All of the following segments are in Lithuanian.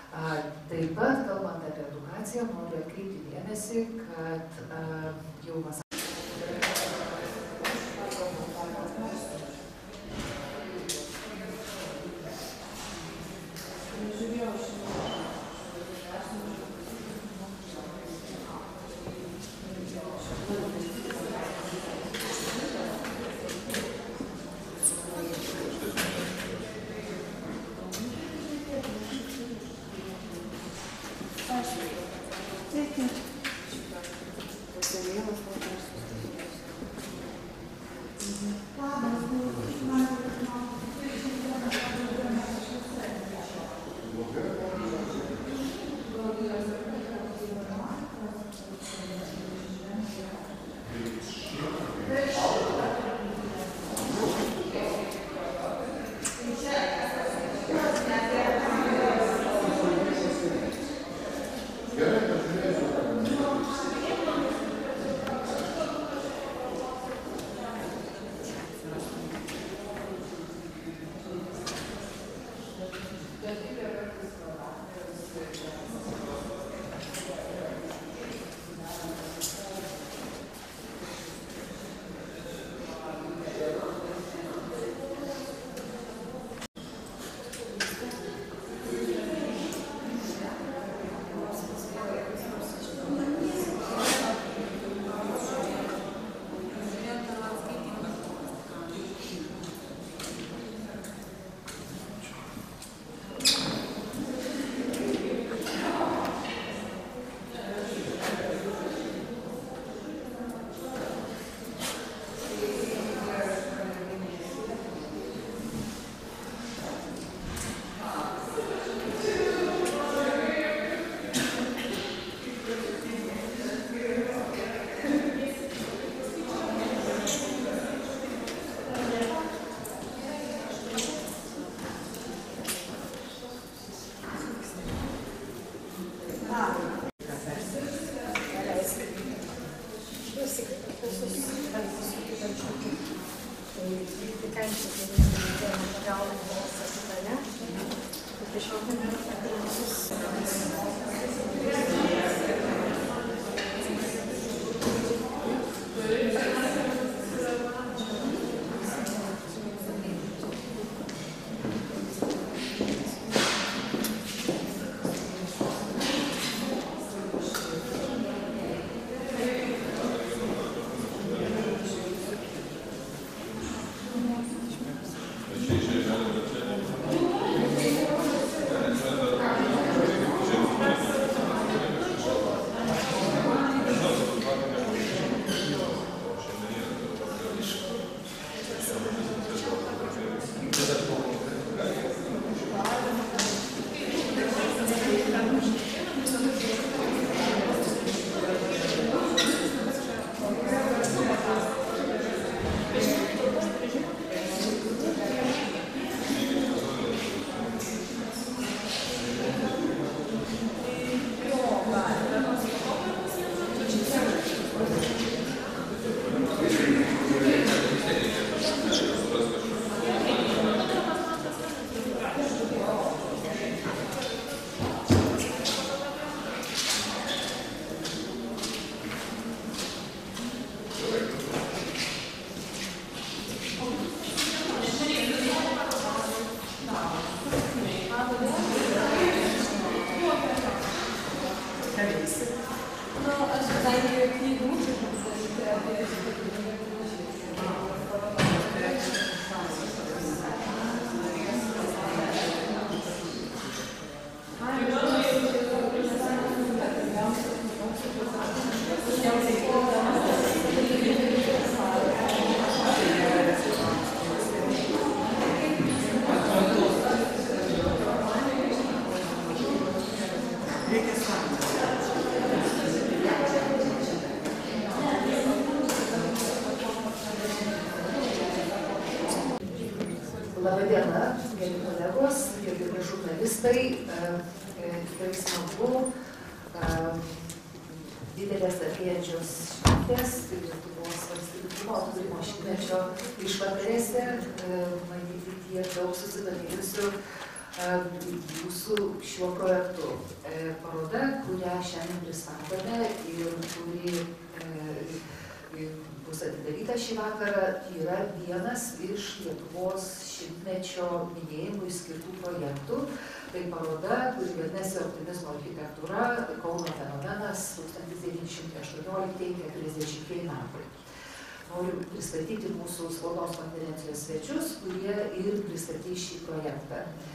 Taip pat, kalbant apie edukaciją, noriu atkreipti dėmesį, kad jau vasarį Labadiena, mėly kolegos, gerbiami žurnalistai, tikrai smagu, didelės artėjančios šventės, Lietuvos valstybingumo atkūrimo šimtmečio išvakarėse, matyti tiek daug susidomėjusių jūsų šiuo projektu. Paroda, kurią šiandien pristatome ir kuri bus atidaryta šį vakarą, yra vienas iš Lietuvos šimtmečio minėjimui skirtų projektų. Tai paroda, kuri vadinasi Optimizmo architektūra, Kauno fenomenas 1918–40 metai. Noriu pristatyti mūsų spaudos konferencijos svečius, kurie ir pristatys šį projektą.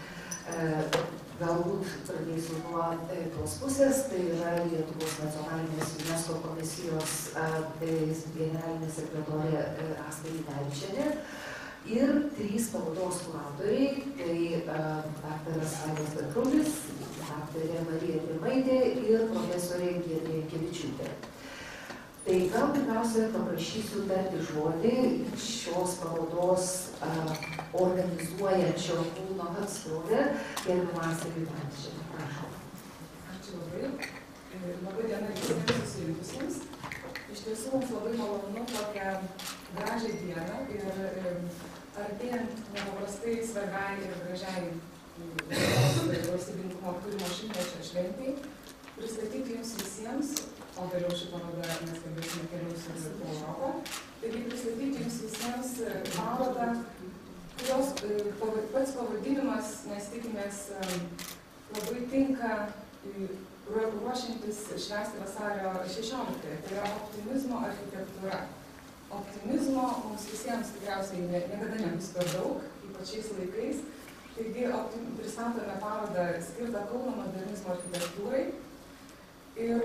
Galbūt pradėsiu nuo tos pusės, tai yra Lietuvos nacionalinės UNESCO komisijos generalinė sekretorė Asta Jinavičienė ir 3 parodos kuratoriai, tai daktaras Aidas Petrulis, daktarė Marija Rimaitė ir profesorė Giedrė Jankevičiūtė. Tai gal pirmiausia paprašysiu tarti žodį šios parodos organizuojančio kūno atstovę, gerbiamą Astą Jinavičienę. Prašau. Ačiū labai. Labai diena visiems susirinkusiems. Iš tiesų mums labai malonu tokią gražią dieną ir artėjant nepaprastai svarbiai ir gražiai valstybingumo atkūrimo šimtmečio šventei pristatyti jums visiems, o vėliau ši paroda mes kalbėsime keliaus ir po Europą, taigi pristatyti jums visiems parodą, kurios pats pavadinimas, mes tikimės, labai tinka ruošiantis švęsti vasario 16, tai yra optimizmo architektūra. Optimizmo mums visiems tikriausiai niekada nebus per daug, ypač šiais laikais. Taigi pristatome parodą skirtą Kauno modernizmo architektūrai. Ir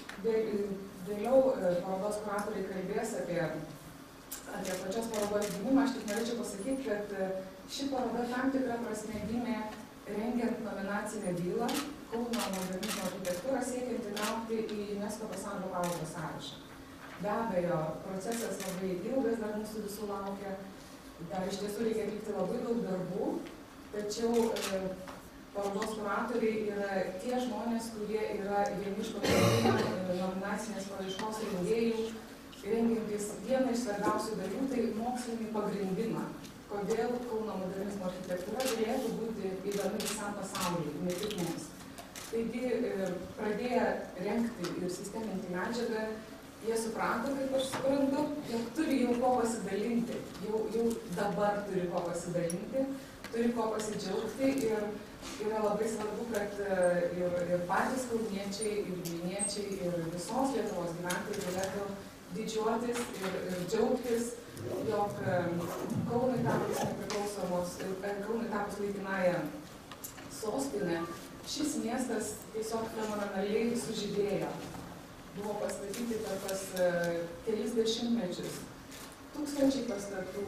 vėliau parodos kuratoriai kalbės apie pačios parodos gimimą. Aš tik norėčiau pasakyti, kad ši paroda tam tikrą prasme gimė rengiant nominacinę bylą Kauno modernizmo architektūrą siekiant įtraukti į UNESCO pasaulio paveldo sąrašą. Be abejo, procesas labai ilgas dar mūsų visų laukia, dar iš tiesų reikia atlikti labai daug darbų, tačiau parodos kuratoriai yra tie žmonės, kurie yra vieni iš pagrindinių nominacinės paraiškos rengėjų, rengiantys vieną iš svarbiausių dalių, tai mokslinį pagrindimą, kodėl Kauno modernizmo architektūra galėtų būti įdomi visam pasauliui, ne tik mums. Taigi, pradėję rengti ir sisteminti medžiagą, jie suprato, kaip aš suprantu, jog turi jau ko pasidalinti, jau dabar turi ko pasidalinti, turi ko pasidžiaugti ir yra labai svarbu, kad ir patys kauniečiai, ir vilniečiai, ir visos Lietuvos gyventojai galėtų didžiuotis ir džiaugtis, jog Kaunui tapus nepriklausomos, Kaunui tapus laikinąją sostinę, šis miestas tiesiog fenomenaliai sužydėjo. Buvo pastatyti per tas kelis dešimtmečius. Tūkstančiai pastatų,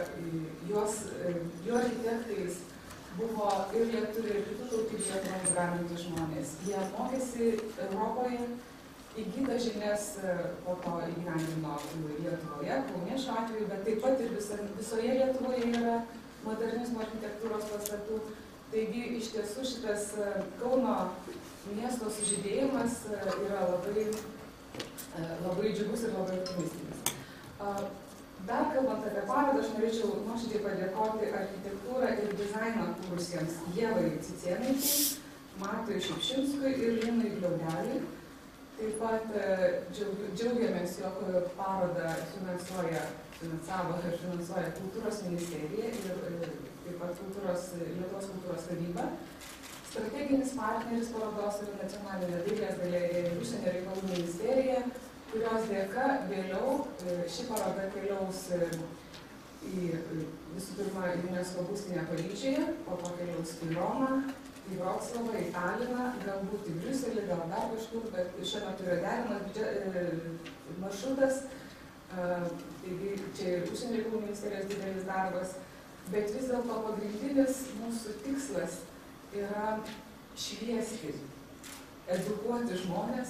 jų architektais buvo ir lietuviai, ir kitų tautybių Lietuvoje gyvenantys žmonės. Jie mokėsi Europoje, įgyta žinias po to įgyvendino Lietuvoje, Kaune šiuo atveju, bet taip pat ir visoje Lietuvoje yra modernizmo architektūros pastatų. Taigi iš tiesų šitas Kauno miesto sužydėjimas yra labai džiugus ir labai optimistinis. Dar kalbant apie parodą, aš norėčiau nuoširdžiai padėkoti architektūrą ir dizainą kūrusiems Ievai Cicėnaitei, Matui Šipšinskui ir Linui Gliaudeliui. Taip pat džiaugiamės, jog parodą finansavo ir finansuoja Kultūros ministerija ir taip pat Lietuvos kultūros taryba. Strateginis partneris parodos yra Nacionalinė dailės galerija ir Užsienio reikalų ministerija, kurios dėka vėliau ši paroda keliaus visų pirma į UNESCO būstinę Paryžiuje, po to keliaus į Romą, į Vroclavą, į Taliną, galbūt į Briuselį, gal dar kažkur, bet šiuo metu yra derinamas maršrutas. Taigi čia ir Užsienio reikalų ministerijos didelis darbas, bet vis dėlto pagrindinis mūsų tikslas yra šviesti, edukuoti žmonės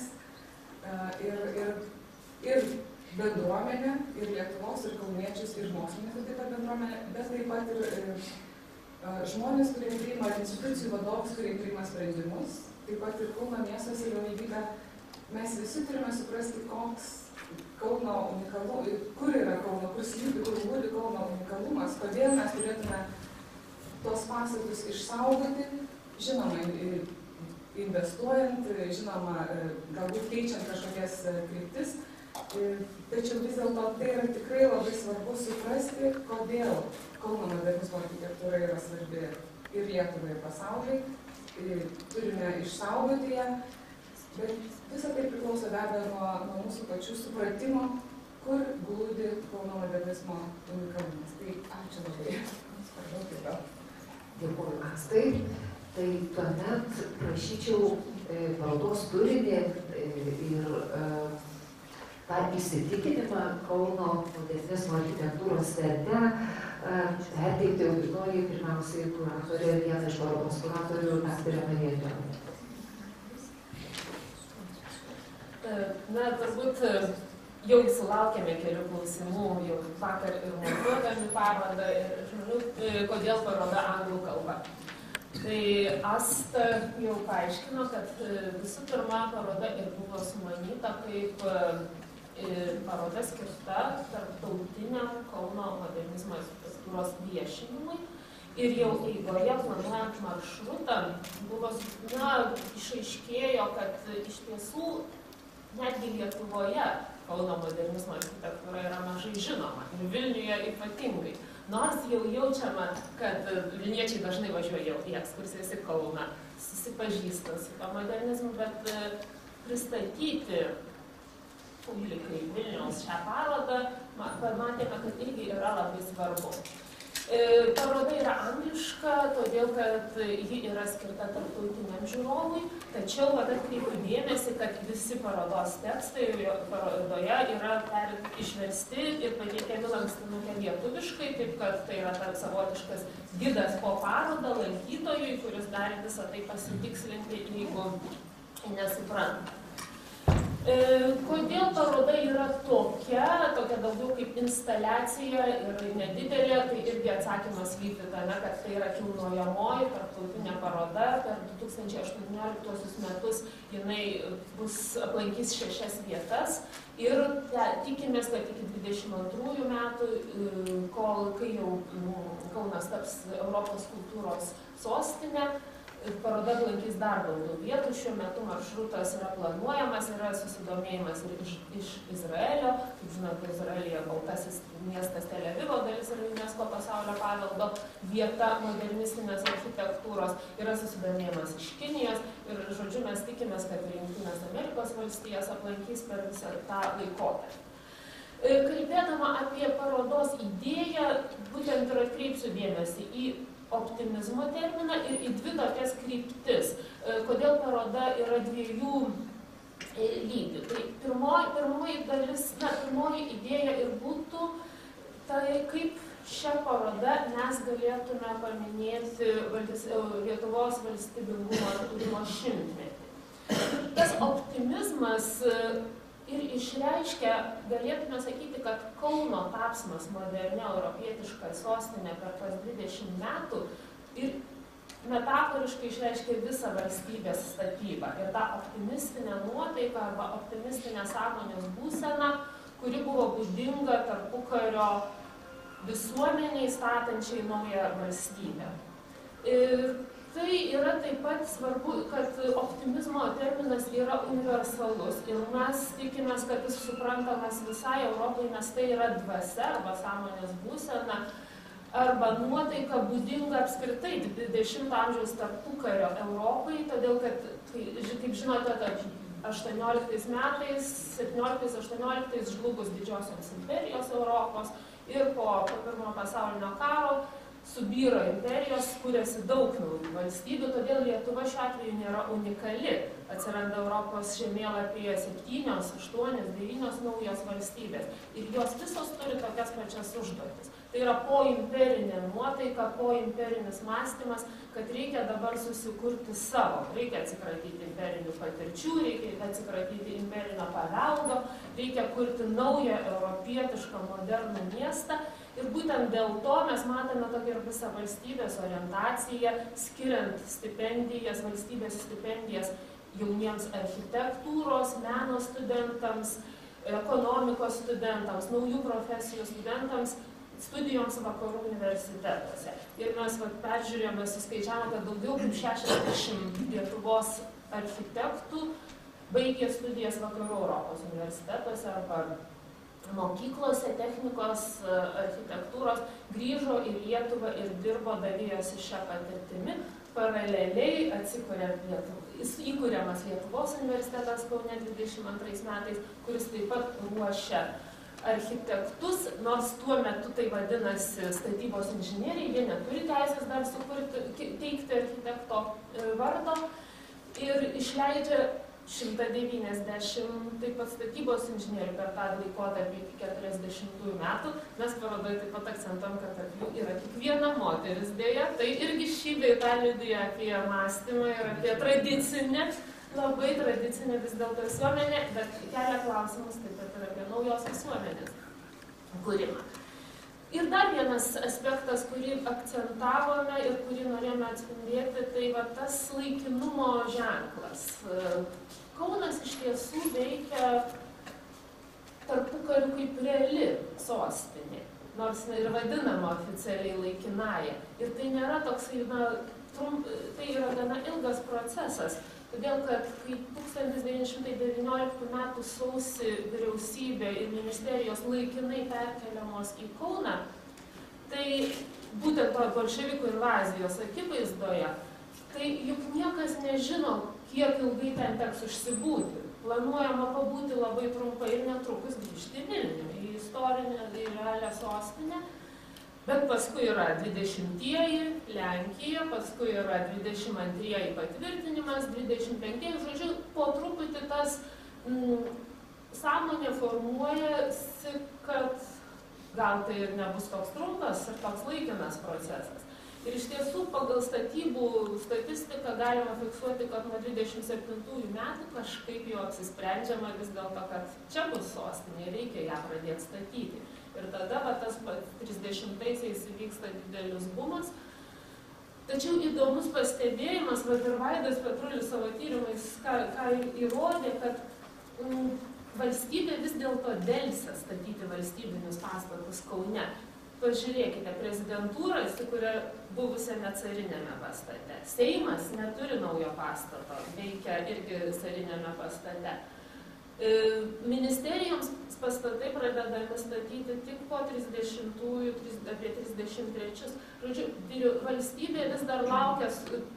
ir bendruomenę, ir Lietuvos, ir kauniečius, ir mokslininkus taip pat bendruomenę, bet taip pat ir žmonės, kurie priima institucijų vadovus, kurie priima sprendimus, taip pat ir Kauno miesto savivaldybė. Mes visi turime suprasti, koks Kauno unikalumas, kur yra Kauno, kur slypi, kur būdi Kauno unikalumas, kodėl mes turėtume tos pastatus išsaugoti, žinoma, investuojant, žinoma, galbūt keičiant kažkokias kryptis, tačiau vis dėlto tai yra tikrai labai svarbu suprasti, kodėl Kauno modernizmo architektūra yra svarbi ir Lietuvai, ir pasauliui. Turime išsaugoti ją, bet visą tai priklauso be abejo nuo mūsų pačių supratimo, kur glūdi Kauno modernizmo unikalumas. Tai ačiū labai. Dėkuoju, Astai. Tai tuomet prašyčiau parodos turinį ir tą įsitikinimą Kauno modernizmo architektūros verte perteikti auditorijai, pirmiausiai kuratorė, viena iš parodos kuratorių, daktarė Marija Džiaunė. Na, turbūt jau sulaukėme kelių klausimų, jau vakar ir montuodami parodą, ir žmonių, kodėl paroda anglų kalba. Tai Asta jau paaiškino, kad visų pirma paroda ir buvo sumanyta kaip paroda skirta tarptautiniam Kauno modernizmo architektūros viešinimui. Ir jau eigoje planuojant maršrutą buvo, išaiškėjo, kad iš tiesų netgi Lietuvoje Kauno modernizmo architektūra yra mažai žinoma ir Vilniuje ypatingai. Nors jau jaučiama, kad vilniečiai dažnai važiuoja į ekskursijas į Kauną, susipažįsta su to modernizmu, bet pristatyti publikai Vilniaus šią parodą, pamatėme, kad irgi yra labai svarbu. Paroda yra angliška, todėl kad ji yra skirta tarptautiniam žiūrovui, tačiau atkreipiu dėmesį, kad visi parodos tekstai parodoje yra išversti ir pateikiami lankstinuke lietuviškai, taip kad tai yra savotiškas gidas po parodą lankytojui, kuris gali visą tai pasitikslinti, jeigu nesupranta. Kodėl paroda yra tokia daugiau kaip instaliacija ir nedidelė, tai irgi atsakymas lypi tame, kad tai yra kilnojamoji tarptautinė paroda. Per 2018 metus jinai aplankys 6 vietas ir tikimės, kad iki 2022 metų, kai jau Kaunas taps Europos kultūros sostinė, paroda aplankys dar daugiau vietų. Šiuo metu maršrutas yra planuojamas, yra susidomėjimas ir iš Izraelio. Kaip žinote, Izraelyje baltasis miestas Tel Avivo dalis yra UNESCO pasaulio paveldo vieta modernistinės architektūros. Yra susidomėjimas iš Kinijos ir, žodžiu, mes tikimės, kad Jungtinės Amerikos valstijas aplankys per visą tą laikotarpį. Kalbėdama apie parodos idėją, būtent ir atkreipsiu dėmesį į optimizmo terminą ir į dvi tokias kryptis. Kodėl paroda yra dviejų lygių. Tai pirmoji dalis, pirmoji idėja ir būtų, tai kaip šią parodą mes galėtume paminėti Lietuvos valstybingumo atkūrimo šimtmetį. Tas optimizmas ir išreiškia, galėtume sakyti, kad Kauno tapsmas modernia europietiška sostinė per pas 20 metų ir metaforiškai išreiškia visą valstybės statybą. Ir tą optimistinę nuotaiką arba optimistinę sąmonės būseną, kuri buvo būdinga tarpukario visuomeniai statančiai naują valstybę. Tai yra taip pat svarbu, kad optimizmo terminas yra universalus ir mes tikimės, kad jis suprantamas visai Europai, nes tai yra dvasia arba sąmonės būsena arba nuotaika būdinga apskritai 20 amžiaus tarpukario Europai, todėl kad, kaip žinote, 18 metais, 17-18 žlugus didžiosioms imperijos Europos ir po pirmojo pasaulinio karo subyra imperijos, kūrėsi daug naujų valstybių, todėl Lietuva šiuo atveju nėra unikali. Atsiranda Europos žemėlapyje 7, 8, 9 naujos valstybės ir jos visos turi tokias pačias užduotis. Tai yra poimperinė nuotaika, poimperinis mąstymas, kad reikia dabar susikurti savo. Reikia atsikratyti imperinių patirčių, reikia atsikratyti imperinio paveldo, reikia kurti naują europietišką modernų miestą. Ir būtent dėl to mes matome tokią ir visą valstybės orientaciją, skiriant stipendijas, valstybės stipendijas jauniems architektūros, meno studentams, ekonomikos studentams, naujų profesijų studentams. studijoms vakarų universitetuose. Ir mes peržiūrėjome, suskaičiavome, kad daugiau kaip 60 Lietuvos architektų baigė studijas vakarų Europos universitetuose arba mokyklose technikos, architektūros, grįžo į Lietuvą ir dirbo, dalyjosi šią patirtimi. Paraleliai įkuriamas Lietuvos universitetas Kaune 22 metais, kuris taip pat ruošia architektus, nors tuo metu tai vadinasi statybos inžinieriai, jie neturi teisės dar teikti architekto vardo ir išleidžia 190 taip pat statybos inžinierių per tą laikotarpį iki 40 metų. Mes parodoje taip pat akcentuojam, kad tarp jų yra tik viena moteris dėja. Tai irgi šį bei tą liudija apie mąstymą ir apie tradicinę, labai tradicinę vis dėlto visuomenę, bet kelia klausimus taip pat ir apie naujos visuomenės kūrimą. Ir dar vienas aspektas, kurį akcentavome ir kurį norėjome atspindėti, tai va tas laikinumo ženklas. Kaunas iš tiesų veikia tarpukariu kaip reali sostinė, nors ir vadinama oficialiai laikinąja. Ir tai nėra toksai, tai yra gana ilgas procesas. Todėl, kad kai 1919 metų sausį vyriausybė ir ministerijos laikinai perkeliamos į Kauną, tai būtent to bolševikų invazijos akivaizdoje, tai juk niekas nežino, kiek ilgai ten teks užsibūti. Planuojama pabūti labai trumpai ir netrukus grįžti į Vilnių, į istorinę, į realią sostinę. Bet paskui yra 20-ieji Lenkija, paskui yra 22-ieji patvirtinimas, 25-ieji, žodžiu, po truputį tas sąmonė formuojasi, kad gal tai ir nebus toks trumpas ir toks laikinas procesas. Ir iš tiesų pagal statybų statistiką galima fiksuoti, kad nuo 27 metų kažkaip jau apsisprendžiama vis dėlto, kad čia bus sostinė, reikia ją pradėti statyti. Ir tada tas 30-aisiais įvyksta didelis bumas. Tačiau įdomus pastebėjimas, ir Vaidas Petrulis savo tyrimais ką įrodė, kad valstybė vis dėlto delsia statyti valstybinius pastatus Kaune. Pažiūrėkite, prezidentūra įsikuria buvusiame carinėme pastate. Seimas neturi naujo pastato, veikia irgi carinėme pastate. Ministerijoms pastatai pradedami statyti tik po 30-ųjų, apie 33. Žodžiu, valstybė vis dar laukia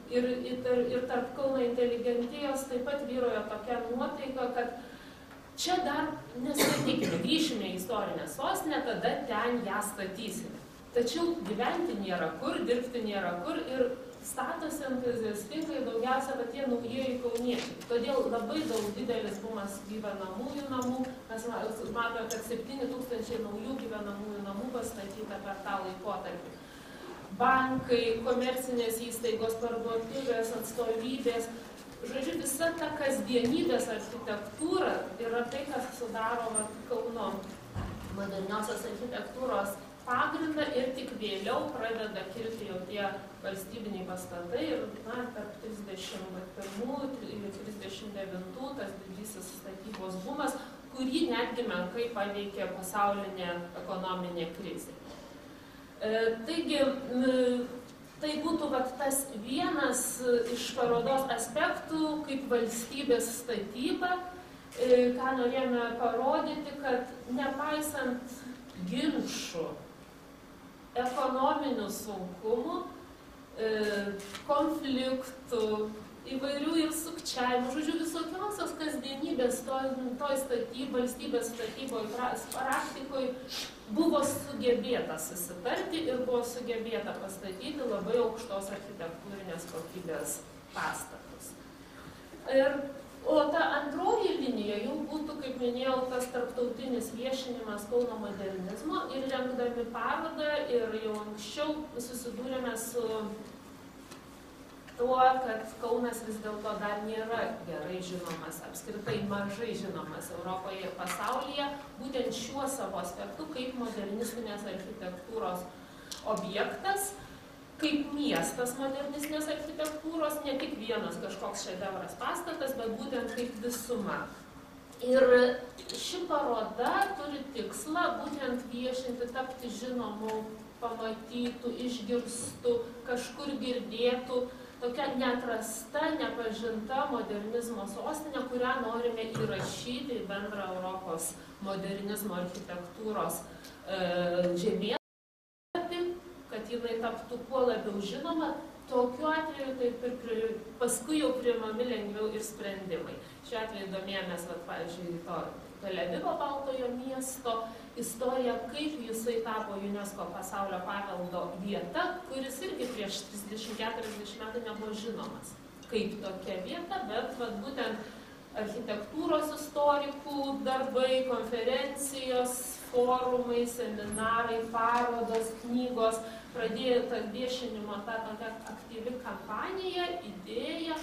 ir tarp Kauno inteligentijos taip pat vyrojo tokia nuotaika, kad čia dar nestatykime, grįšime į istorinę sostinę, tada ten ją statysime. Tačiau gyventi nėra kur, dirbti nėra kur ir statosi entuziastingai daugiausia tie naujieji kauniečiai. Todėl labai daug didelis bumas gyvenamųjų namų. Mes matome, kad 7000 naujų gyvenamųjų namų pastatyta per tą laikotarpį. Bankai, komercinės įstaigos, parduotuvės, atstovybės. Žodžiu, visa ta kasdienybės architektūra yra tai, kas sudaro Kauno moderniosios architektūros pagrindą ir tik vėliau pradeda kilti jau tie valstybiniai pastatai ir tarp 31 ir 39 tas didysis statybos bumas, kurį netgi menkai paveikė pasaulinė ekonominė krizė. Taigi, tai būtų tas vienas iš parodos aspektų kaip valstybės statyba, ką norėjome parodyti, kad nepaisant ginčų, ekonominių sunkumų, konfliktų, įvairių ir sukčiavimų, žodžiu, visokiausios kasdienybės toj valstybės statyboje praktikoje buvo sugebėta susitarti ir buvo sugebėta pastatyti labai aukštos architektūrinės kokybės pastatus. O ta antroji linija jau būtų, kaip minėjau, tas tarptautinis viešinimas Kauno modernizmo ir rengdami parodą ir jau anksčiau susidūrėme su tuo, kad Kaunas vis dėlto dar nėra gerai žinomas, apskritai mažai žinomas Europoje ir pasaulyje, būtent šiuo savo aspektu kaip modernistinės architektūros objektas, kaip miestas modernistinės architektūros, ne tik vienas kažkoks šedevras pastatas, bet būtent kaip visuma. Ir ši paroda turi tikslą būtent viešinti, tapti žinomu, pamatytų, išgirstų, kažkur girdėtų, tokia neatrasta, nepažinta modernizmo sostinė, kurią norime įrašyti į bendrą Europos modernizmo architektūros žemėlapį, kad jinai taptų kuo labiau žinoma. Tokiu atveju taip ir paskui jau priimami lengviau ir sprendimai. Šiuo atveju domėjomės, pavyzdžiui, to Tel Avivo baltojo miesto istorija, kaip jisai tapo UNESCO pasaulio paveldo vieta, kuris irgi prieš 30-40 metų nebuvo žinomas kaip tokia vieta, bet būtent architektūros istorikų darbai, konferencijos, forumai, seminarai, parodos, knygos, pradėjo tą viešinimo, tą tokią aktyvi kampanija, idėja,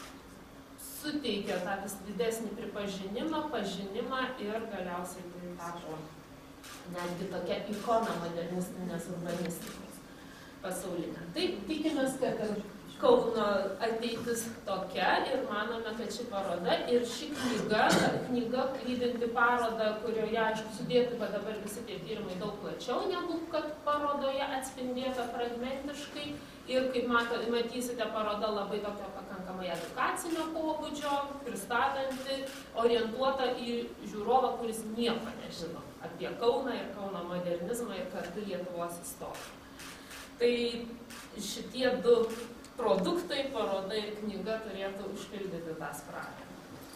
suteikia tą vis didesnį pripažinimą, pažinimą ir galiausiai tai tapo netgi tokia ikona modernistinės urbanistikos pasaulinė. Taip, tikimės, kad Kauno ateitis tokia ir manome, kad ši paroda ir ši knyga lydinti parodą, kurioje, aišku, sudėti, bet dabar visi tie tyrimai daug plačiau negu kad parodoje atspindėta fragmentiškai. Ir, kaip matysite, paroda labai tokio pakankamai edukacinio pobūdžio, pristatanti, orientuota į žiūrovą, kuris nieko nežino apie Kauną ir Kauno modernizmą ir kartu Lietuvos istoriją. Tai šitie du produktai, paroda ir knyga turėtų užpildyti tą spragą.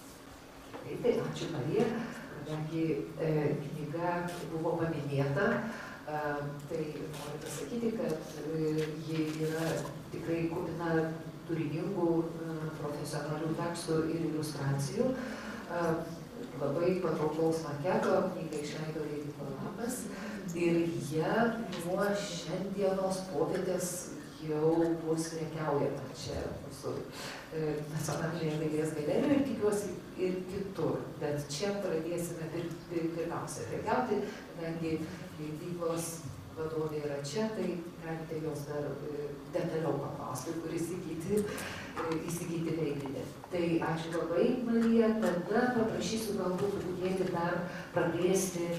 Tai ačiū Marija, kadangi knyga buvo paminėta, tai noriu pasakyti, kad ji yra tikrai kupina turiningų profesionalių tekstų ir iliustracijų. Labai patrauklaus maketo knygą išleido leidykla Lapas ir jie nuo šiandienos popietės jau bus prekiaujama čia mūsų Nacionalinėje dailės galerijoje ir tikiuosi ir kitur. Bet čia pradėsime pirmiausia prekiauti, kadangi leidyklos vadovė yra čia, tai galite jos dar detaliau paklausti, kur įsigyti leidinį. Tai ačiū labai, Marija, tada paprašysiu galbūt truputėlį dar praplėsti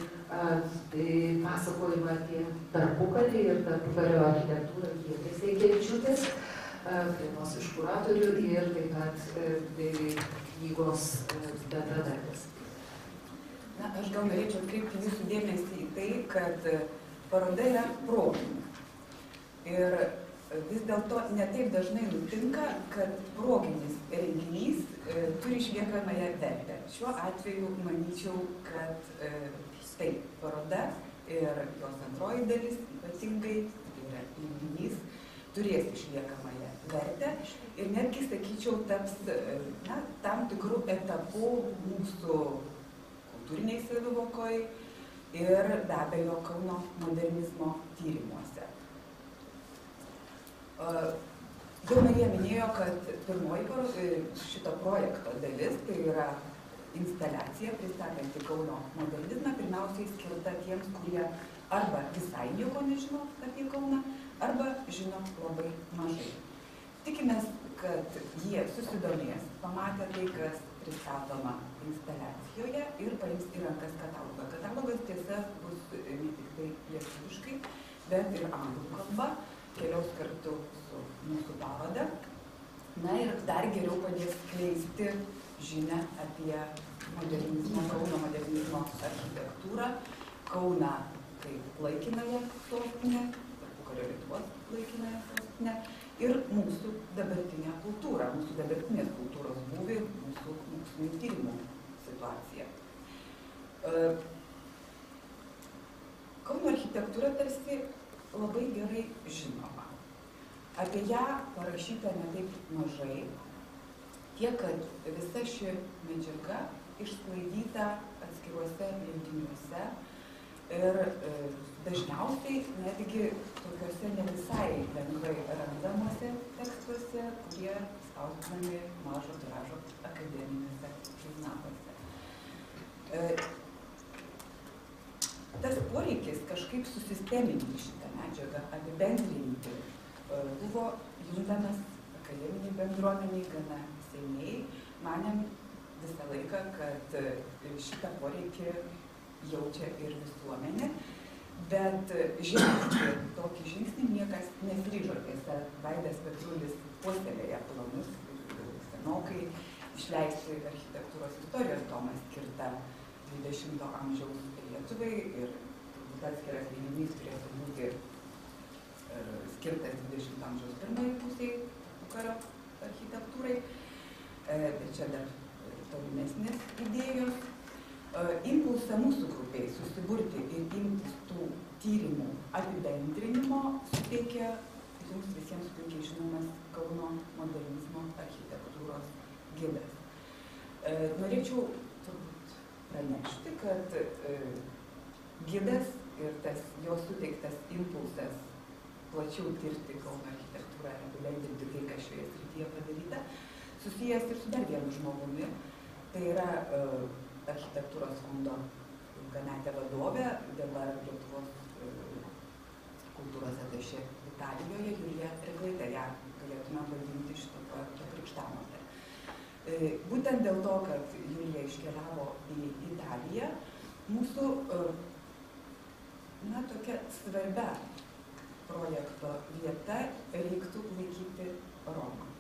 pasakojimą apie tarpukarį ir tarpukario architektūrą Giedrės Jankevičiūtės, vienos iš kuratorių ir taip pat knygos bendradarbės. Na, aš gal norėčiau atkreipti jūsų dėmesį į tai, kad paroda yra proginė. Ir vis dėlto netaip dažnai nutinka, kad proginis renginys turi išliekamąją vertę. Šiuo atveju manyčiau, kad taip, paroda ir jos antroji dalis ypatingai, tai yra renginys, turės išliekamąją vertę ir netgi, sakyčiau, taps tam tikrų etapų mūsų kultūriniai savivokoj ir be abejo Kauno modernizmo tyrimuose. Jau Marija minėjo, kad pirmoji šito projekto dalis, tai yra instaliacija pristatanti Kauno modernizmą, pirmiausiai skirta tiems, kurie arba visai nieko nežino apie Kauną, arba žino labai mažai. Tikimės, kad jie susidomės, pamatę tai, kas pristatoma instaliacijoje ir paims į rankas katalogą. Katalogas tiesa bus ne tik tai lietuviškai, bet ir anglų kalba, keliaus kartu su mūsų paroda. Na ir dar geriau padės skleisti žinią apie modernizmo, Kauno modernizmo architektūrą, Kauną kaip laikinąją sostinę, tarpukario Lietuvos laikinąją sostinę ir mūsų dabartinę kultūrą, mūsų dabartinės kultūros būvį, mūsų mokslinių tyrimų situaciją. Kauno architektūra tarsi labai gerai žinoma. Apie ją parašyta ne taip mažai, tiek, kad visa ši medžiaga išsklaidyta atskiruose leidiniuose ir dažniausiai netgi tokiuose ne visai lengvai randamuose tekstuose, kurie spausdinami mažo tiražo akademiniuose žurnaluose. Tas poreikis kažkaip susisteminti šitą medžiagą, apibendrinti, buvo juntamas akademiniai bendruomeniai gana seniai. Manėm visą laiką, kad šitą poreikį jaučia ir visuomenė, bet žengti tokį žingsnį niekas nesiryžo. Tiesa, Vaidas Petrulis puoselėja planus senokai išleisti architektūros istorijos tomą skirtą 20 amžiaus Lietuvai ir turbūt atskiras leidinys turėtų būti skirtas 20 amžiaus pirmai pusiai pokario architektūrai, bet čia dar tolimesnės idėjos. Impulsą mūsų grupiai susiburti ir imtis tų tyrimų apibendrinimo suteikia jums visiems puikiai žinomas Kauno modernizmo architektūros gidas. Norėčiau turbūt pranešti, kad gidas ir tas jo suteiktas impulsas plačiau tirti Kauno architektūrą ir apibendrinti tai, kas šioje srityje padaryta, susijęs ir su dar vienu žmogumi. Tai yra architektūros fondo ilgametė vadovė, dabar Lietuvos kultūros atašė Italijoje, Julija Reglaitė, ją galėtume vadinti šito projekto krikštamotė. Būtent dėl to, kad Julija iškeliavo į Italiją, mūsų tokia svarbia projekto vieta reiktų laikyti Romą.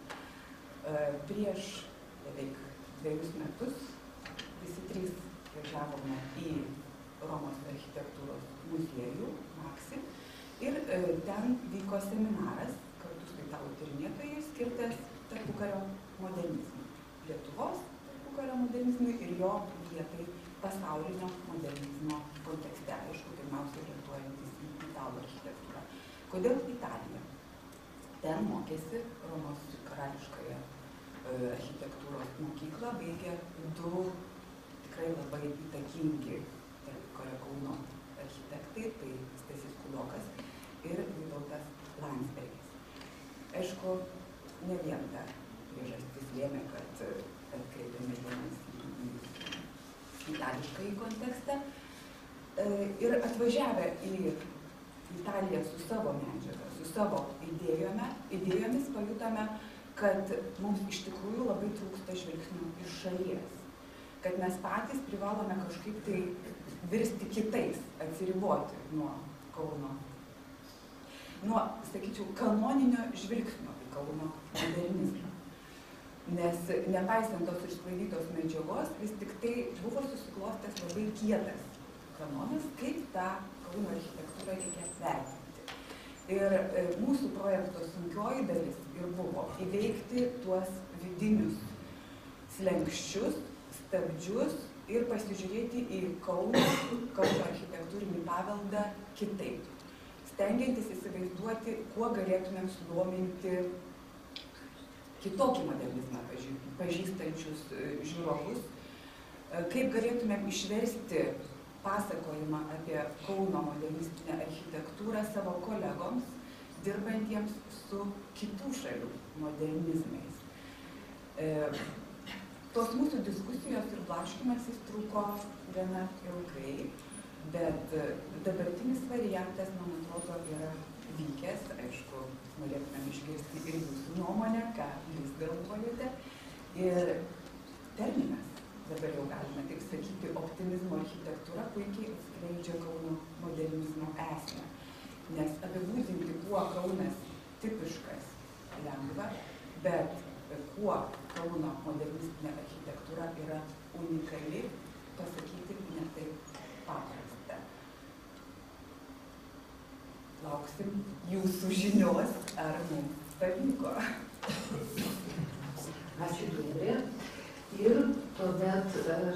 Prieš beveik 2 metus visi 3 važiavome į Romos architektūros muziejų, Maxi, ir ten vyko seminaras kartu su italų tyrinėtojais skirtas tarpukario modernizmui. Lietuvos tarpukario modernizmui ir jo vietai pasaulinio modernizmo kontekste, aišku, pirmiausia orientuojantis į italų architektūrą. Kodėl Italija? Ten mokėsi Romos karališkąją architektūros mokyklą, baigė 2 tikrai labai įtakingi tarpukario Kauno architektai, tai Stasys Kudokas ir Vytautas Landsbergis. Aišku, ne vien ta priežastis lėmė, kad atkreipėme dėmesį į itališkąjį kontekstą. Ir atvažiavę į Italiją su savo medžiaga, su savo idėjomis pajutome, kad mums iš tikrųjų labai trūksta žvilgsnių iš šalies. Kad mes patys privalome kažkaip tai virsti kitais, atsiriboti nuo Kauno. Nuo, sakyčiau, kanoninio žvilgsnio į Kauno modernizmą. Nes nepaisant tos išsklaidytos medžiagos, vis tik tai buvo susiklostęs labai kietas kanonas, kaip tą Kauno architektūrą reikia vertinti. Ir mūsų projekto sunkioji dalis ir buvo įveikti tuos vidinius slenksčius, stabdžius ir pasižiūrėti į Kauno architektūrinį paveldą kitaip. Stengiantis įsivaizduoti, kuo galėtumėm sudominti kitokį modernizmą pažįstančius žiūrovus, kaip galėtumėm išversti pasakojimą apie Kauno modernistinę architektūrą savo kolegoms, dirbantiems su kitų šalių modernizmais. Tos mūsų diskusijos ir blaškymasis truko gana ilgai, bet dabartinis variantas, man atrodo, yra vykęs. Aišku, norėtumėm išgirsti ir jūsų nuomonę, ką jūs galvojate. Ir terminas, dabar jau galime taip sakyti, optimizmo architektūra puikiai atskleidžia Kauno modernizmo esmę. Nes apibūdinti, kuo Kaunas tipiškas, lengva, bet kuo Kauno modernistinė architektūra yra unikali, pasakyti ne taip paprasta. Lauksim jūsų žinios, ar mums pavyko. Ačiū, Giedrė. Ir tuomet,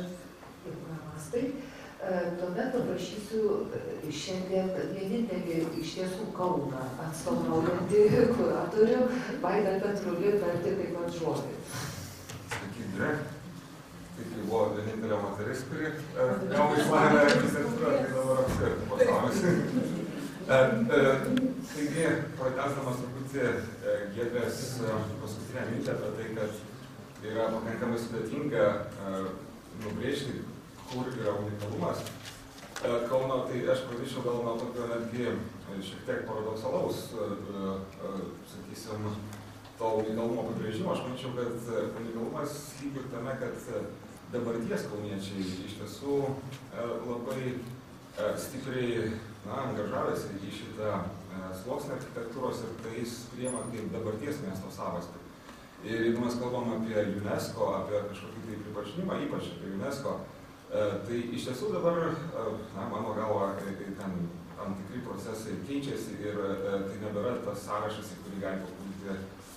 tuomet paprašysiu šiandien vienintelį iš tiesų Kauną atstovaujantį kuratorių Vaidą Petrulį tarti taip pat žodį. Sveiki, Giedrė. Tai buvo vienintelė moteris, kuri gavo išlavinę architektūrą, tai dabar apskritai pasaulis. Taigi, pratęsdamas truputį Giedrės paskutinę mintį apie tai, kad yra pakankamai sudėtinga nubrėžti, kur yra unikalumas Kauno, tai aš pradėčiau gal nuo tokio netgi šiek tiek paradoksalaus, sakysim, to unikalumo apibrėžimo. Aš manyčiau, kad unikalumas lygiai tame, kad dabarties kauniečiai iš tiesų labai stipriai angažavėsi į šitą sluoksnį architektūros ir tai jis priima kaip dabarties miesto savastį. Ir jeigu mes kalbam apie UNESCO, apie kažkokį tai pripažinimą, ypač apie UNESCO, tai iš tiesų dabar, mano galva, ten tam tikri procesai keičiasi ir tai nebėra tas sąrašas, į kurį gali papulti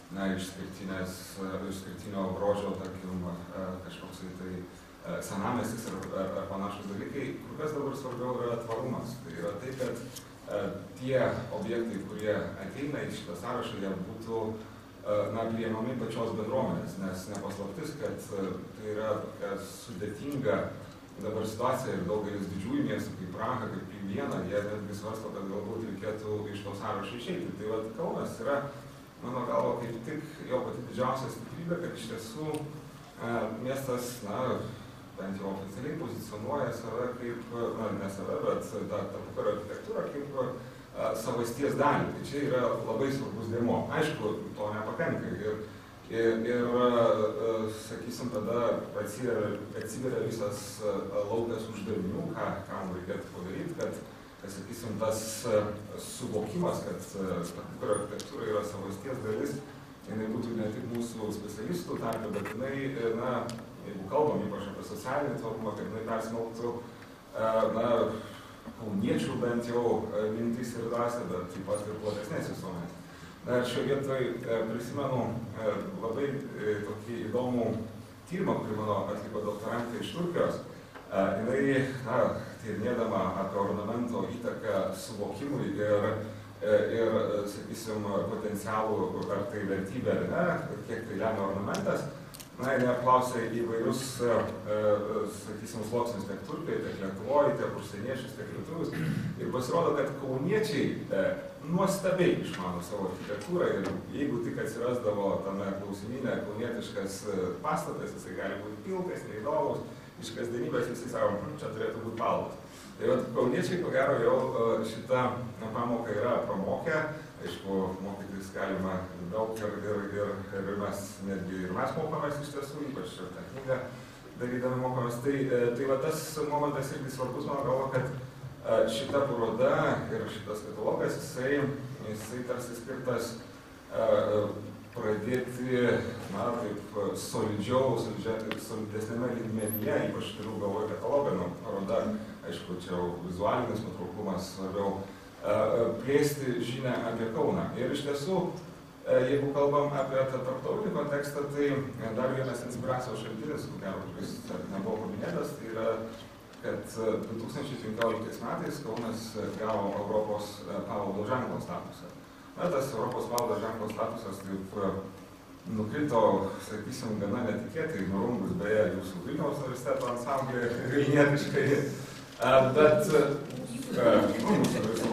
išskirtinio grožio, tarkim, kažkoksai tai senamiestis ar panašus dalykai, kur kas dabar svarbiau yra tvarumas. Tai yra tai, kad tie objektai, kurie ateina į šitą sąrašą, jie būtų priimami pačios bendruomenės, nes nepaslaptis, kad tai yra tokia sudėtinga dabar situacija ir daugelis didžiųjų miestų, kaip Praha, kaip Ljubljana, jie netgi svarsto, kad galbūt reikėtų iš to sąrašo išeiti. Tai vat Kaunas yra, mano galva, kaip tik jo pati didžiausia stiprybė, kad iš tiesų miestas, bent jau oficialiai pozicionuoja save kaip, ne save, bet tą tarpukario architektūrą kaip savasties dalį. Tai čia yra labai svarbus dėmuo. Aišku, to nepakanka. Ir sakysim, tada atsiveria visas laukas uždavinių, ką mums reikėtų padaryti, kad, sakysim, tas suvokimas, kad tarpukario architektūra yra savasties dalis, jinai būtų ne tik mūsų specialistų tarpe, bet jinai, jeigu kalbam ypač apie socialinį tvarumą, kad jinai persmelktų, kauniečių bent jau mintis ir dvasią, bet taip pat ir platesnės visuomenės. Ir šioje vietoje prisimenu labai tokį įdomų tyrimą, kurį mano atliko doktorantė iš Turkijos. Jinai, tyrinėdama apie ornamento įtaką suvokimui ir sakysim, potencialų, ar tai vertybė ar ne, kiek tai lemia ornamentas. Jinai apklausė įvairius, sakysim, sluoksnius tiek Turkijoje, tiek Lietuvoje, tiek užsieniečius, tiek lietuvius. Ir pasirodo, kad kauniečiai nuostabiai išmano savo architektūrą ir jeigu tik atsirasdavo tame klausimyne kaunietiškas pastatas, jisai gali būti pilkas, neįdomus, iš kasdienybės visi savo, čia turėtų būti baltas. Tai vat kauniečiai, ko gero, jau šitą pamoką yra pramokę. Aišku, mokytis galima daug ir mes netgi ir mes mokomės iš tiesų, ypač tą knygą darydami mokomės. Tai va tas momentas irgi svarbus, mano galva, kad šita paroda ir šitas katalogas, jisai tarsi skirtas pradėti, taip solidesnėme lygmenyje, ypač turiu galvoje katalogą, paroda, aišku, čia jau vizualinis patrauklumas svarbiau, plėsti žinią apie Kauną. Ir iš tiesų, jeigu kalbam apie tą tarptautinį kontekstą, tai dar vienas inspiracijos šaltinis, kuris nebuvo paminėtas, tai yra, kad 2015 metais Kaunas gavo Europos paveldo ženklo statusą. Tas Europos paveldo ženklo statusas taip nukrito, sakysim, gana netikėtai, nurungus beje jūsų Vilniaus universiteto ansamblį vilnietiškai, bet mūsų visų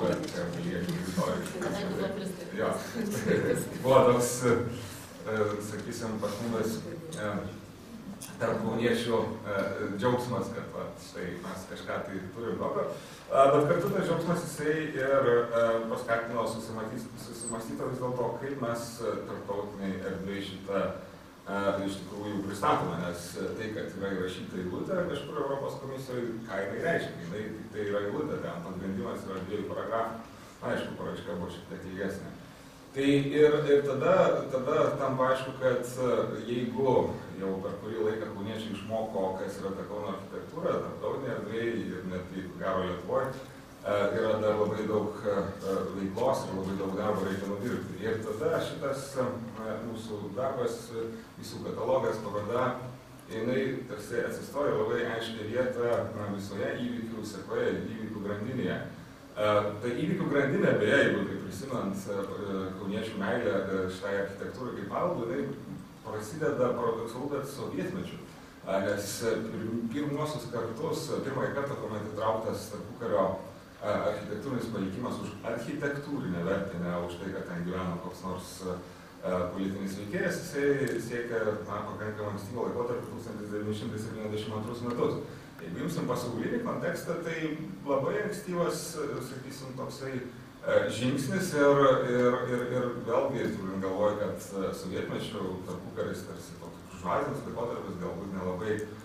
buvo toks, sakysim, pas mumis tarp kauniečių džiaugsmas, kad štai mes kažką tai turim tokio. Bet kartu tas džiaugsmas jisai ir paskatino susimąstyti vis dėlto, kaip mes tarptautiniai erdvėj šitą iš tikrųjų pristatome, nes tai, kad yra įrašyta eilutė kažkur Europos komisijoje, ką jinai reiškia, tai yra eilutė, ten pagrindimas yra 2 paragrafų, aišku, paraiška buvo šiek tiek ilgesnė. Tai ir tada tampa aišku, kad jeigu jau per kurį laiką kauniečiai išmoko, kas yra ta Kauno architektūra, tarptautinė erdvėj ir net gero Lietuvoje, yra dar labai daug veiklos ir labai daug darbo reikia nudirbti. Ir tada šitas mūsų darbas, visų katalogas, paroda, jinai tarsi atsistoja labai aiškiai vietą visoje įvykių sekoje, įvykių grandinėje. Ta įvykių grandinė, beje, jeigu tai prisimenant kauniečių meilę šitai architektūrai kaip paveldui, jinai prasideda paradoksalu, bet sovietmečiu. Nes pirmuosius kartus, pirmąjį kartą, kuomet įtrauktas tarpukario architektūrinis palikimas už architektūrinę vertę, ne už tai, kad ten gyveno koks nors politinis veikėjas, jisai siekia pakankamai ankstyvo laikotarpį 1972 metus. Jeigu imsim pasaulinį kontekstą, tai labai ankstyvas, sakysim, toksai žingsnis ir vėlgi turint galvoje, kad sovietmečiu tarpukaris tarsi toks žvazinis laikotarpis galbūt nelabai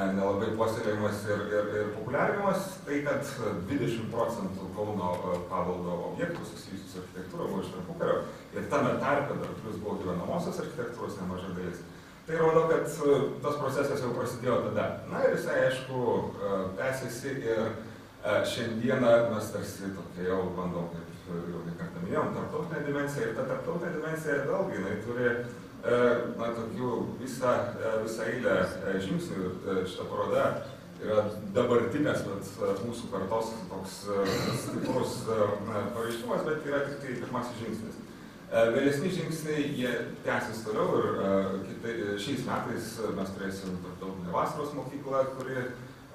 nelabai puoselėjimas ir populiarinimas, tai kad 20% Kauno paveldo objektų susijusių su architektūra buvo iš tarpukario ir tame tarpe dar plus buvo gyvenamosios architektūros nemaža dalis. Tai rodo, kad tas procesas jau prasidėjo tada. Na ir jisai, aišku, tęsiasi ir šiandieną mes tarsi tokia jau bandom, kaip jau nekartą minėjom, tarptautinę dimensiją ir ta tarptautinė dimensija vėlgi, jinai turi tokių visą eilę žingsnių. Šita paroda yra dabartinės mūsų kartos toks stiprus pareiškimas, bet yra tik tai pirmasis žingsnis. Vėlesni žingsniai, jie tęsis toliau ir šiais metais mes turėsim tarptautinę vasaros mokyklą, kuri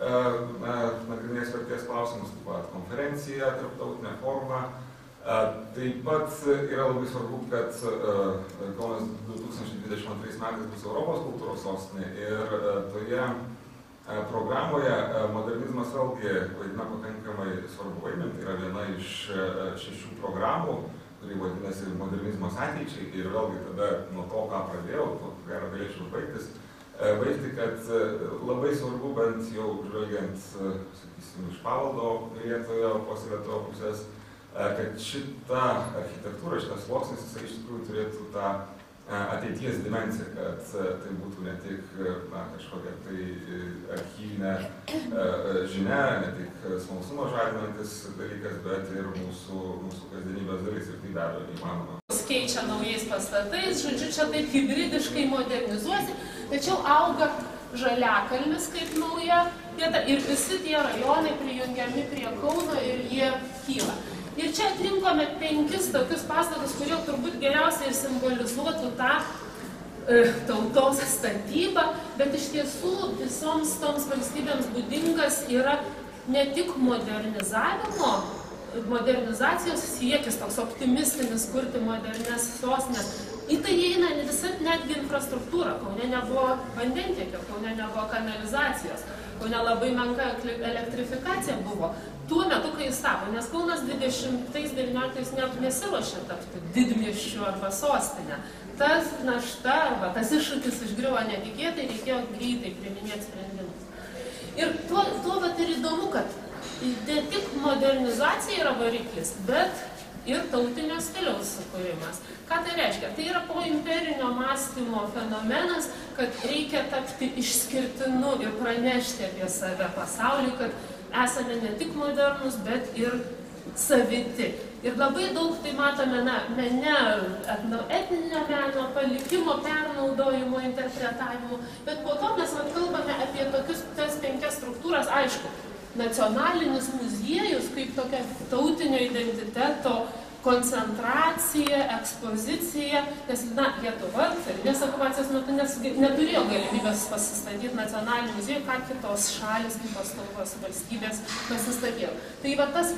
nagrinės vertės klausimus, taip pat konferencija, tarptautinė forma. Taip pat yra labai svarbu, kad Kaunas 2022 metais bus Europos kultūros sostinė ir toje programoje modernizmas vėlgi vaidina pakankamai svarbu vaidmenį. Tai yra viena iš 6 programų, kuri vadinasi modernizmas ateičiai ir vėlgi tada nuo to, ką pradėjau, to galėčiau baigti, kad labai svarbu bent jau žvelgiant, sakysim, iš paveldo vietoje, puoselėtojo pusės, kad šita architektūra, šitas sluoksnis, jisai iš tikrųjų turėtų tą ateities dimensiją, kad tai būtų ne tik kažkokia tai archyvinė žinia, ne tik smalsumą žadinantis dalykas, bet ir mūsų kasdienybės dalis ir tai be abejo neįmanoma. Keičia naujais pastatais, žodžiu, čia taip hibridiškai modernizuosi, tačiau auga Žaliakalnis kaip nauja vieta ir visi tie rajonai prijungiami prie Kauno ir jie kyla. Ir čia atrinkome 5 tokius pastatus, kurie turbūt geriausiai simbolizuotų tą tautos statybą, bet iš tiesų visoms toms valstybėms būdingas yra ne tik modernizacijos siekis, toks optimistinis kurti modernės sostinės. Į tai įeina netgi infrastruktūra. Kaune nebuvo vandentiekio, Kaune nebuvo kanalizacijos, Kaune labai menka elektrifikacija buvo. Tuo metu, kai jis tapo, nes Kaunas 20-19 nesiruošė tapti didmiesčiu arba sostinę. Tas našta arba tas iššūkis užgriuvo netikėtai, reikėjo greitai priiminėti sprendimus. Ir tuo vat ir įdomu, kad ne tik modernizacija yra variklis, bet ir tautinio stiliaus sukūrimas. Ką tai reiškia? Tai yra po imperinio mąstymo fenomenas, kad reikia tapti išskirtinu ir pranešti apie save pasauliui, kad esame ne tik modernus, bet ir saviti. Ir labai daug tai matome mene, etninio meno, palikimo, pernaudojimo, interpretavimo, bet po to mes kalbame apie tas 5 struktūras, aišku, nacionalinis muziejus kaip tokia tautinio identiteto koncentracija, ekspozicija, nes Lietuva carinės okupacijos metu neturėjo galimybės pasistatyti nacionalinį muziejų, ką kitos šalis, kitos tautos valstybės pasistatėjo. Tai va tas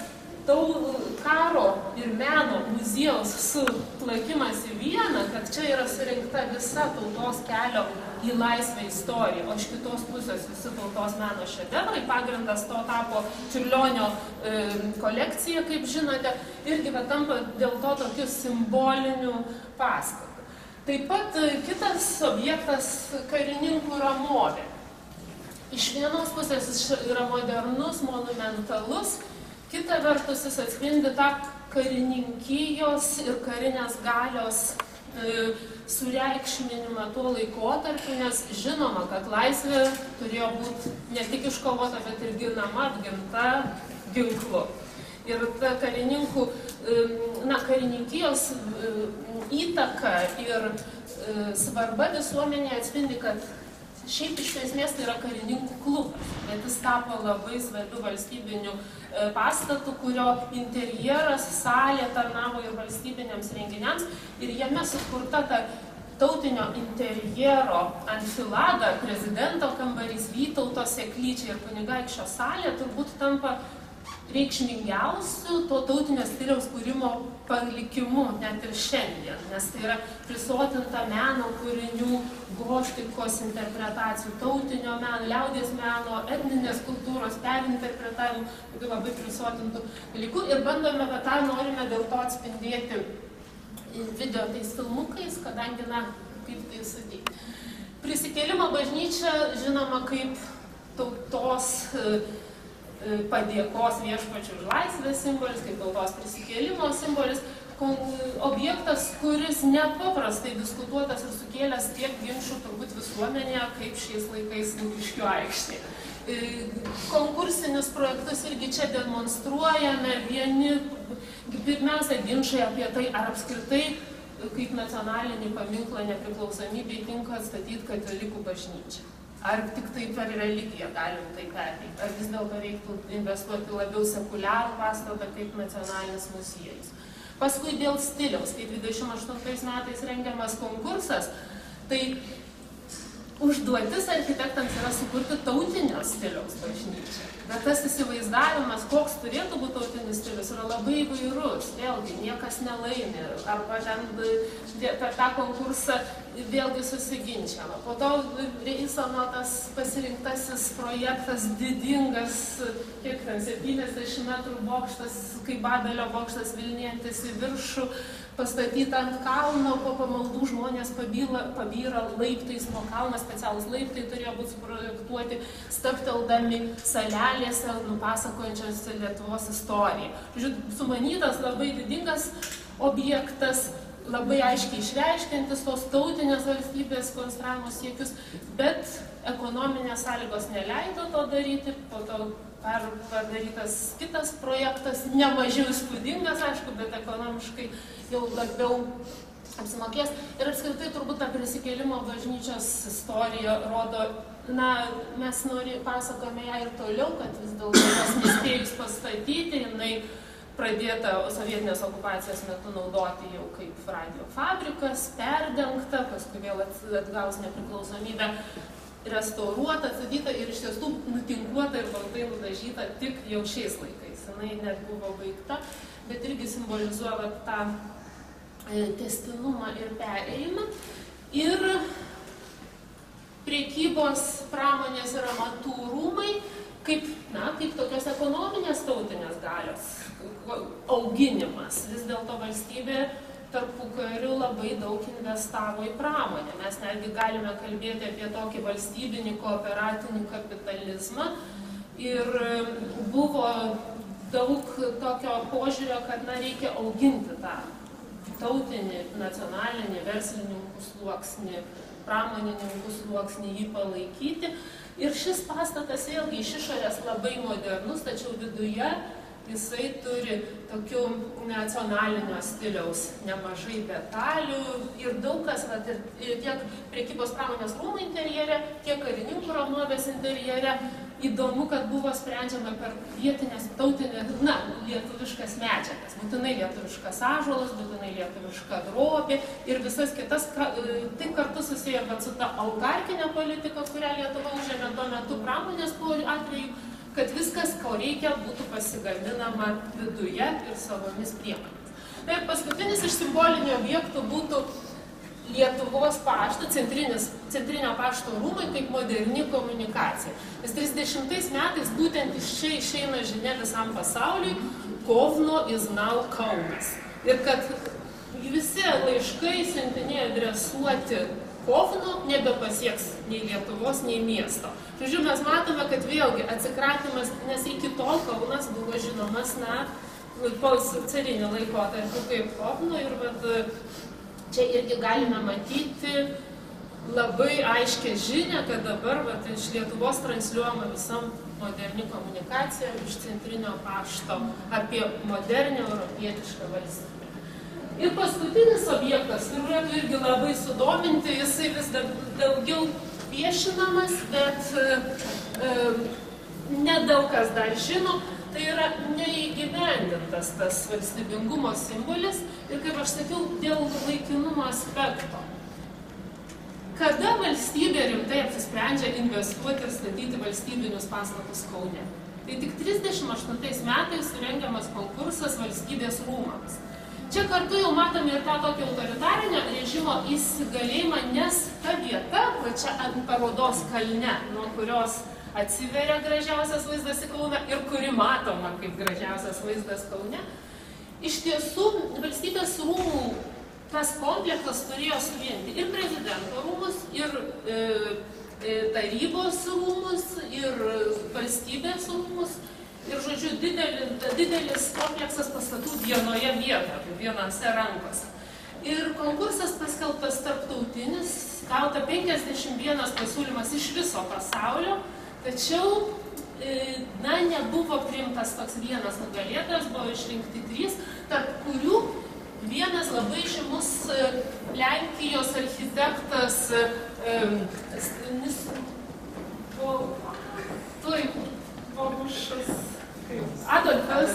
karo ir meno muziejaus suplakimas į vieną, kad čia yra surinkta visa tautos kelio į laisvę istoriją, o iš kitos pusės visi tautos meno šedevrai, pagrindas to tapo Čiurlionio kolekcija, kaip žinote, irgi tampa dėl to tokiu simboliniu pastatu. Taip pat kitas objektas - karininkų ramovė. Iš vienos pusės jis yra modernus, monumentalus, kita vertus jis atspindi tą karininkijos ir karinės galios sureikšminimą tuo laikotarpiu, nes žinoma, kad laisvė turėjo būti ne tik iškovota, bet ir ginama, apginta ginklu. Ir ta karininkijos įtaka ir svarba visuomenėje atspindi, kad šiaip iš esmės tai yra karininkų klubas, bet jis tapo labai svarbiu valstybiniu pastatu, kurio interjeras, salė tarnavo ir valstybiniams renginiams ir jame sukurta ta tautinio interjero anfilada, prezidento kambarys, Vytauto seklyčia ir kunigaikščio salė turbūt tampa reikšmingiausių to tautinio stiliaus kūrimo palikimu net ir šiandien, nes tai yra prisotinta meno kūrinių, gotikos interpretacijų, tautinio meno, liaudies meno, etninės kultūros, perinterpretavimų, tokių labai prisotintų dalykų ir bandome, bet tą norime dėl to atspindėti video tais filmukais, kadangi, kaip tai sakyti. Prisikėlimo bažnyčia žinoma kaip tautos padėkos viešpačiui už laisvės simbolis, kaip tautos prisikėlimo simbolis, objektas, kuris nepaprastai diskutuotas ir sukėlęs tiek ginčų turbūt visuomenėje, kaip šiais laikais Lukiškių aikštėje. Konkursinius projektus irgi čia demonstruojame, vieni pirmiausia ginčai apie tai, ar apskritai kaip nacionalinį paminklą nepriklausomybei tinka atstatyti katalikų bažnyčią. Ar tik tai per religiją galim tai perteikti, ar vis dėlto reiktų investuoti labiau sekuliarų pastatą kaip nacionalinis muziejus. Paskui dėl stiliaus, kai 28 metais rengiamas konkursas, tai užduotis architektams yra sukurti tautinio stiliaus bažnyčią. Bet tas įsivaizdavimas, koks turėtų būti tautinis stilius, yra labai įvairus. Vėlgi, niekas nelaimi. Arba ten per tą konkursą vėlgi susiginčiama. Po to Reisano tas pasirinktasis projektas didingas, kiek ten 70 metrų bokštas, kaip Babelio bokštas vilnijantis į viršų, pastatyta ant kalno, po pamaldų žmonės pabyra laiptais nuo kalno, specialūs laiptai turėjo būti suprojektuoti, stabteldami salelėse, nupasakojančios Lietuvos istoriją. Žiūrėjau, sumanytas labai didingas objektas, labai aiškiai išreiškiantis tos tautinės valstybės konstravimo siekius, bet ekonominės sąlygos neleido to daryti, po to padarytas kitas projektas, nemažiau įspūdingas, aišku, bet ekonomiškai jau labiau apsimokės. Ir apskritai turbūt ta prisikėlimo bažnyčios istorija rodo, mes pasakome ją ir toliau, kad vis dėlto jos nespėjus pastatyti, jinai pradėta sovietinės okupacijos metu naudoti jau kaip radio fabrikas, perdengta, paskui vėl atgaus nepriklausomybę, restauruota, atstatyta ir iš tiesų nutinkuota ir baltai nudažyta tik jau šiais laikais. Jinai net buvo baigta, bet irgi simbolizuoja tą tęstinumą ir perėjimą. Ir priekybos pramonės ir amatų rūmai kaip tokios ekonominės tautinės galios auginimas. Vis dėlto valstybė tarpukariu labai daug investavo į pramonę. Mes netgi galime kalbėti apie tokį valstybinį kooperatinį kapitalizmą ir buvo daug tokio požiūrio, kad reikia auginti tą tautinį, nacionalinį, verslininkų sluoksnį, pramonininkų sluoksnį, jį palaikyti. Ir šis pastatas vėlgi iš išorės labai modernus, tačiau viduje jisai turi tokių nacionalinio stiliaus nemažai detalių ir daug kas, ir tiek prekybos pramonės rūmų interjere, tiek karininkų ramovės interjere. Įdomu, kad buvo sprendžiama per vietinės tautinės, lietuviškas medžiagas. Būtinai lietuviškas ąžuolas, būtinai lietuviška drobė ir visas kitas. Tai kartu susiję su ta autarkinė politika, kurią Lietuva užėmė tuo metu pramonės atveju, kad viskas, ko reikia, būtų pasigaminama viduje ir savomis priemonėmis. Ir paskutinis iš simbolinių objektų būtų Lietuvos pašto, centrinio pašto rūmai kaip moderni komunikacija. Nes 30 metais būtent iš čia išeina žinia visam pasauliui, Kovno is now Kaunas. Ir kad visi laiškai siuntiniai adresuoti Kovno nebepasieks nei Lietuvos, nei miesto. Žodžiu, mes matome, kad vėlgi atsikratymas, nes iki tol Kaunas buvo žinomas, po carinio laikotarpio kaip Kovno ir čia irgi galime matyti labai aiškę žinią, kad dabar iš Lietuvos transliuojama visam moderni komunikacija iš centrinio pašto apie modernę europietišką valstybę. Ir paskutinis objektas, turėtų irgi labai sudominti, jisai vis daugiau viešinamas, bet nedaug kas dar žino. Tai yra neįgyvendintas tas valstybingumo simbolis ir, kaip aš sakiau, dėl laikinumo aspekto. Kada valstybė rimtai apsisprendžia investuoti ir statyti valstybinius pastatus Kaune? Tai tik 38 metais surengiamas konkursas valstybės rūmams. Čia kartu jau matome ir tą tokį autoritarinio režimo įsigalėjimą, nes ta vieta, va čia ant parodos kalne, nuo kurios atsiveria gražiausias vaizdas į Kauną ir kuri matoma kaip gražiausias vaizdas Kaune. Iš tiesų, valstybės rūmų tas kompleksas turėjo suvienyti ir prezidento rūmus, ir tarybos rūmus ir valstybės rūmus. Ir, žodžiu, didelis kompleksas pastatų vienoje vietoje, vienose rankose. Ir konkursas paskelbtas tarptautinis, gauta 51 pasiūlymas iš viso pasaulio, tačiau nebuvo priimtas toks vienas nugalėtojas, buvo išrinkti 3, tarp kurių vienas labai žymus Lenkijos architektas Adolfas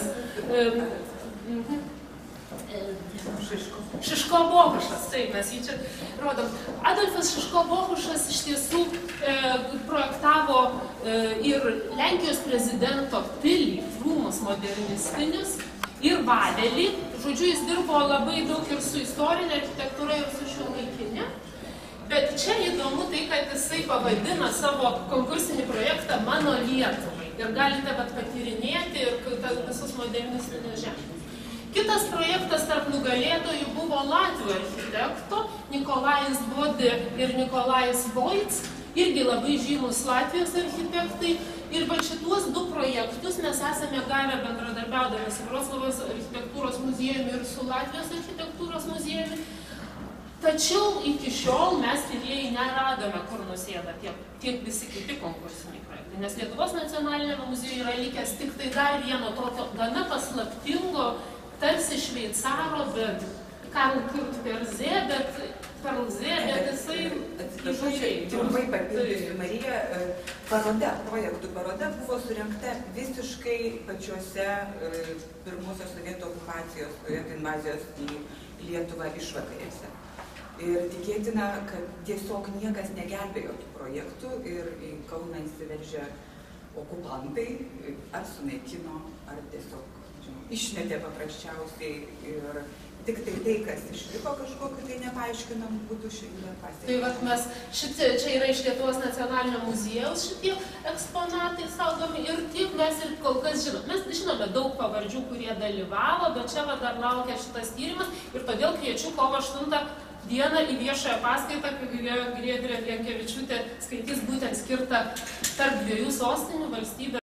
Šiško-Bohušas, taip mes jį čia rodom. Adolfas Šiško-Bohušas iš tiesų projektavo ir Lenkijos prezidento pilį, rūmus modernistinius ir vadelį. Žodžiu, jis dirbo labai daug ir su istorinė architektūra, ir su šiuolaikinė. Bet čia įdomu tai, kad jisai pavadina savo konkursinį projektą Mano Lietuvai. Ir galite patyrinėti ir visus modernistinius ženklus. Kitas projektas tarp nugalėtojų buvo latvių architekto Nikolajus Bodė ir Nikolajus Voits, irgi labai žymus Latvijos architektai. Ir šituos 2 projektus mes esame gavę bendradarbiaudami su Vroclavos architektūros muziejumi ir su Latvijos architektūros muziejumi. Tačiau iki šiol mes tyrėjai neradome, kur nusėda tiek visi kiti konkursiniai projektai. Nes Lietuvos nacionaliniame muziejuje yra likęs tik tai dar vieno tokio gana paslaptingo, tarsi šveicaro, bet Karl Kurt Perze, bet jisai... Atsiprašau, čia trumpai papildysiu Mariją. Projektų paroda buvo surengta visiškai pačiuose pirmosios sovietų okupacijos, sovietų invazijos į Lietuvą išvakarėse. Ir tikėtina, kad tiesiog niekas negelbėjo tų projektų ir į Kauną įsiveržė okupantai, ar sunaikino, ar tiesiog išmetė paprasčiausiai ir tik tai, kas išliko kažkokiu tai nepaaiškinam būtų šiandien pasiekti. Tai vat mes, čia yra iš Lietuvos nacionalinio muziejaus šitie eksponatai saugomi ir tik mes ir kol kas žinome. Mes žinome daug pavardžių, kurie dalyvavo, bet čia dar laukia šitas tyrimas ir todėl kviečiu kovo 8 dieną į viešąją paskaitą, kai Giedrė Jankevičiūtė skaitys būtent skirtą tarp 2 sostinių valstybės.